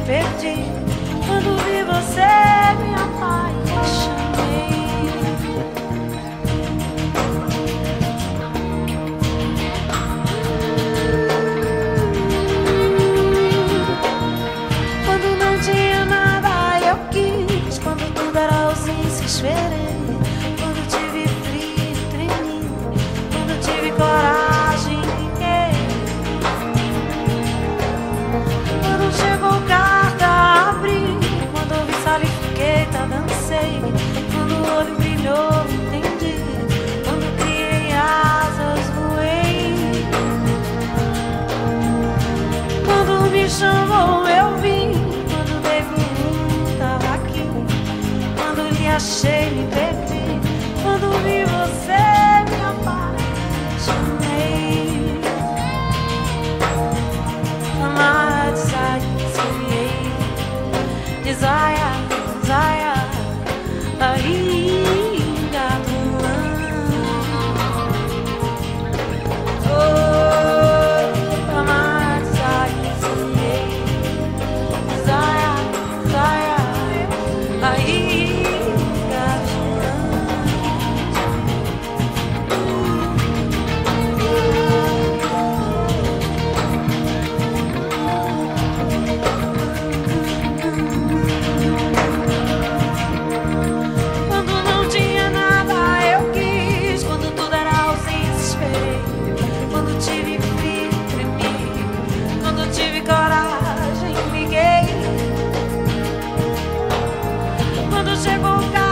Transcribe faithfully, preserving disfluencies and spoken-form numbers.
perdi. Quando vi você, me apaixonei. Quando não tinha nada, eu quis. Quando tudo era ausência, esperei. Quando tive frio, tremi. Quando tive coragem, fiquei. Quando chegou carta, abri. Quando ouvi salifiqueta, dancei. Quando o olho brilhou, entendi. Quando criei asas, voei. Quando me chamou, eu vim. Quando dei por tava aqui. Quando lhe achei, me perdi. Quando vi você, me apaixonei. My desire, desire, desire, ainda oh, my desire, desire, desire, ainda Quando não tinha nada, eu quis. Quando tudo era ausência, esperei. Quando tive frio, tremi. Quando tive coragem, liguei. Quando chegou o